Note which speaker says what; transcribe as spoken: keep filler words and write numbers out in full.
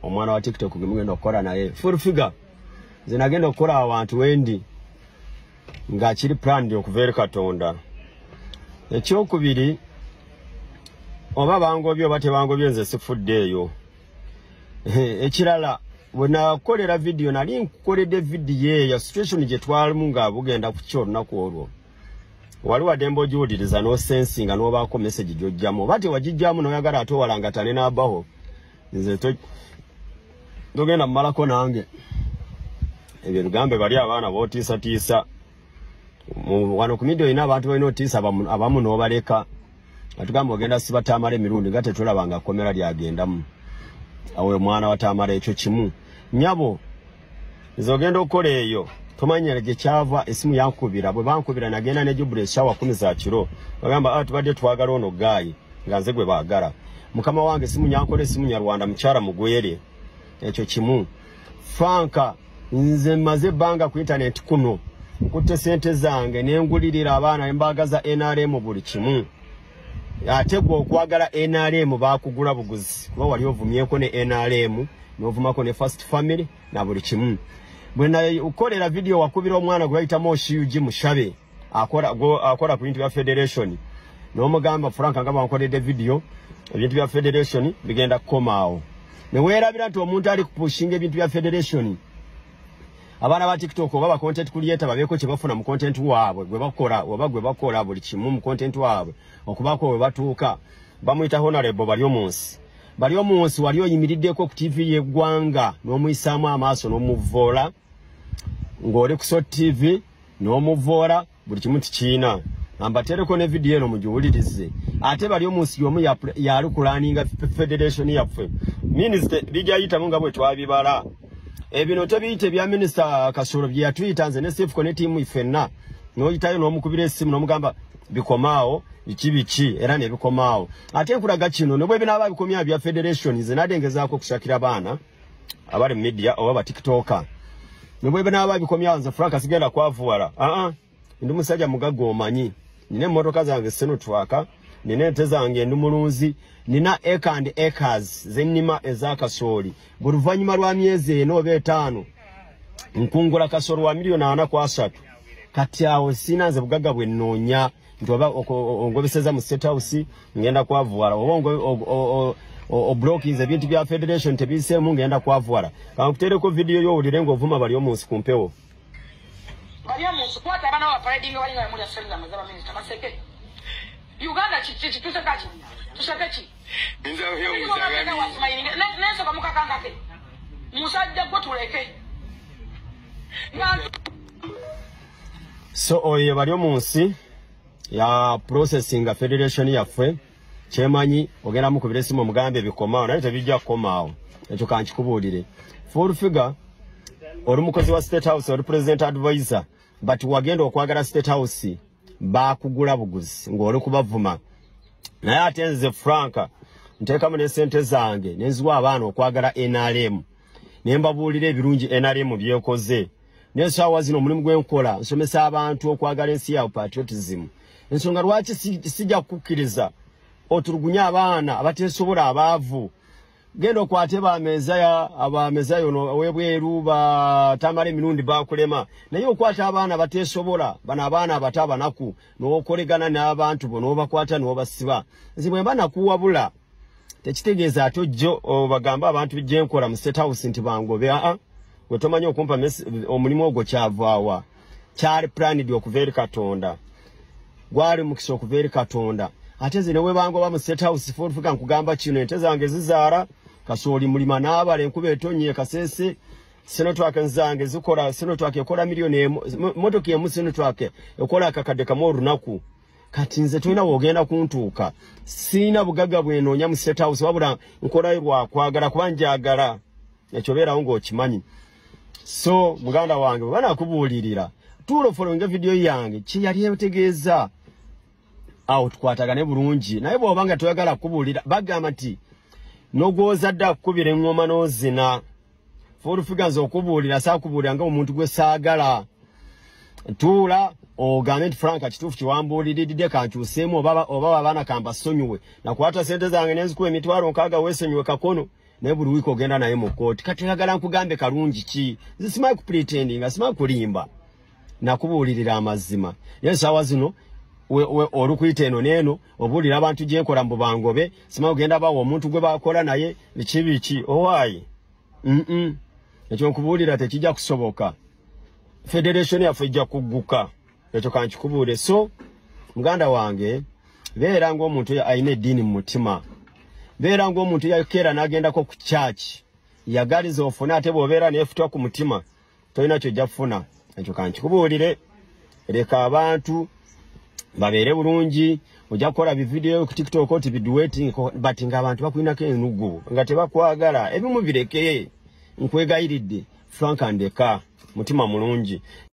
Speaker 1: omwana wa TikTok ngenda okora naye full figure zinagenda okora abantu wendi nga kiri plan yo kuvera Katonda. Ekyokubiri oba bangobyo bate bangobyo nze sifudde eyo. Ekirala wena kolera video nali nkukoledde video ya situation gye twalimu nga bugenda ku kyo lunaku olwo. Wali wadembo jiwuliriza no sensi nga n'obaako message gyojjamu bate wagijjamu n'oyagala ate owalangatane n'abaho nze to dogenda mmalako nange ebyo bigambe bali abaana bootiisa tiisa wano ku midio ina abantu balina otiisa abamu n'obaleka atugamba ogenda sibatamala emirundi nga tetulabanga komera lyagendamu awe mwana watamala ekyo kimu nyabo nzogenda okukola eyo tomanya gye kyava esimu yankubira bwe bankubira nagenda ne jubule shawa kumi za kiro bagamba ah tubadde twagala ono gayi nga nze gwe baagala mukama wange simu nyankole esimu nyarwanda mukyara mugwere ekyo kimu Franka nze maze banga ku internet kuno kutte sente zange nengulirira abaana embaga za N R M buli kimu ate gwe okwagala N R M bakugula buguzi kuba wali ovumyeko ne N R M n'ovumako ne First Family na buli kimu bwena ukolera video wakubira omwana gwe bayita Moshi Uji Mushabe akora go akora ku bintu bya Federation n'omugamba Frank ngaba wankoledde video ebintu bya Federation bigenda kukomaawo ne weerabira nti omuntu ali kupushinga ebintu bya Federation abana ba TikTok oba ba content creator babeko kye bafuna mu content waabwe gwe bakola oba gwe bakola buli kimu mu content waabwe okubako we batuuka bamuyita honorable bali omunsi bali omunsi wali oyimiriddeko ku T V yeggwanga n'omuyisaamu amaaso n'omuvola ng'oli ku Sot T V n'omuvola buli kimu tikiina ambatereko ne video eno mugiwulirize ate bali omunsi y'omu yali kulaninga Federation yaffe minister bijayitamu nga bwe twabibala ebino tebiyite bya minister Kasoro bye yatwita nze ne Safe Connect team ifenna n'oyitayo n'omukubira essimu n'omugamba bikomaawo biki biki era ne bikomaawo ate nkulaga kino ne bwe binaba bikomya bya Federation ze nadengezaako kushakira baana abali media oba ba TikToker ne bwe binaba bikomya nze Frank asigenda kwavuwala a a ndi musajja mugago omanyi nine motoka zange seno twaka nine ente zange ndi mulunzi nina eka and acres zenima ezakasoli buluvanyuma lwa myezi eno betano nkungula kasoro wa milioni ana kwa asatu kati awo sina nze bugaga bwe nonya ntoba ongobeseza mu State House ngenda kwavuwala obongo o blocking ze bintu bya Federation tebise mu ngenda kwavuwala kankutereko video yo ulirengo ovuma bali omunsi kumpewo bali omunsi kwata abana wa parading bali nga muri asenga mazaba minister maseke Uganda chichi tusakachi tusakachi binza yo muzagani nese bamukakanga ke musajja gotuleke so oye bali omunsi ya processing Federation yaffe chemanyi ogenda mu kubira simu mugambe bikomaawo naye tebijja kukomaawo ekyo kankikubulire full figure oli mukozi wa State House oli president advisor but wagenda okwagala State House bakugula buguzi ng'oli kubavuma naye ate nze Franka nteekamu ne sente zange nenziwa abaana okwagala N R M nembabuulira ebirungi N R M byekoze n'ensaawa zino omulimu gwenkola nsomesa abantu okwagala ensi yaabwe patriotism ensonga lwaki sijja kukkiriza otulugunya abaana abateesobola abaavu genda okwate bameza ya abameza yono webweru ba tamale mirundi bakulema naye okwata abaana bateesobola bana abaana abataba naku n'okolegana n'abantu bo n'obakwata n'obasiba nzibwe mbana kuwabula tekitegeeza atojjo bagamba abantu bijje nkola mu State House nti bangobe a a wetomanya okumpa omulimu ogwo kyavaawa kyali planned okuveera Katonda gwali mukisa okuveera Katonda ate zine we bango ba mu State House fufuka nkugamba kino ente zange zizaara Kasoli mulima n'abale enkuba etonye kasese seno twake nzange zikola seno twake ekola milioni motoka emu seno twake ekola akakadde kamu olunaku kati nze tulina wogenda kuntuuka sina bugaga bwenonya mu State House wabula nkola lwa kwagala kuba njagala ekyo beerawo ng'okimanyi so muganda wange bana kubuulirira tulo following video yange ki yali etegeeza awo tukwatagane bulungi naye bw'obanga toyagala kubuulira bagamba nti nogoza dda kukubira engoma n'ozina full figures okubuulira saakubuulira nga omuntu gwe saagala tuula ogambe nti Frank kituufu kiwambuuliridde kankyuseemu oba oba abaana kambasonyiwe nakwata sente zange nenzikuwa emitwalo nkaaga weesonyiwe kakono ne buli wiko ogenda naye mu court kati njagala nkugambe kalungi ki zisima ku pretending asima kulimba nakubuulirira amazima yesawa zino we, we olukuyita eno neno obuulira abantu gye nkola mbu bangobe sima ogenda bawo omuntu gwe bakola naye biki biki owaayi mm -mm. ekyo nkubuulira tekijja kusoboka federation yaffe ejja kugguka ekyo kankikubuule so muganda wange beera ng'omuntu ayina eddiini mu mutima beera ng'omuntu yakeera n'agendako ku church yagaliza ofuna ate bw'obeera neefutwa ku mutima tolina kyojja kufuna ekyo kankikubuulire leka abantu babeere bulungi ojja kukola bividiyo ku TikTok oti biduweting but ng'abantu bakulinako enugu nga tebakwagala ebimu bireke nkwegayiridde Frank andeka mutima mulungi